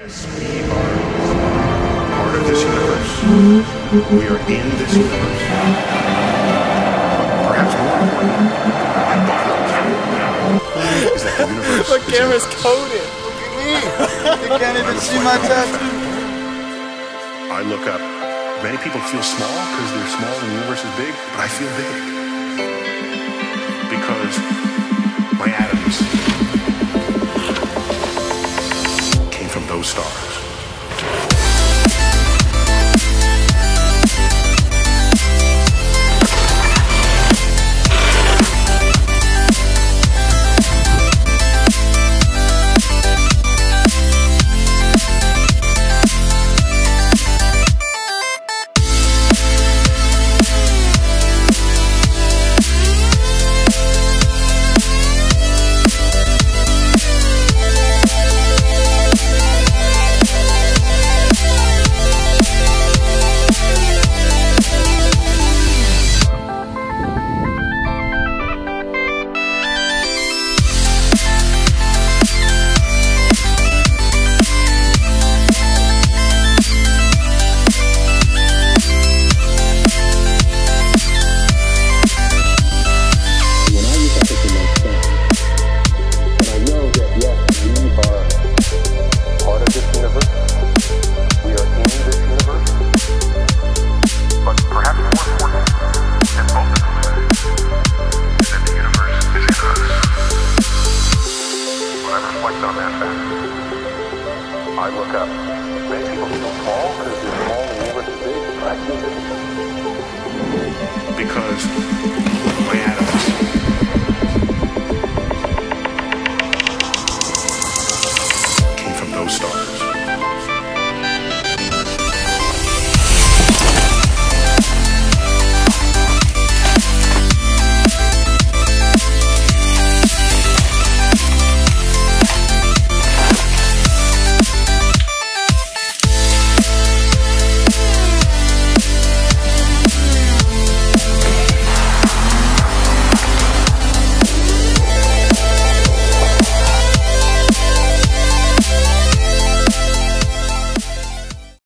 Yes, we are part of this universe. We are in this universe. But perhaps more important, and both of those is that the universe my camera's is coded. Look at me. You can't even see my tattoo. I look up. Many people feel small because they're small and the universe is big, but I feel big because my atoms came from those stars. I look up. Many people feel small because they're small and the universe is big, but I feel big because my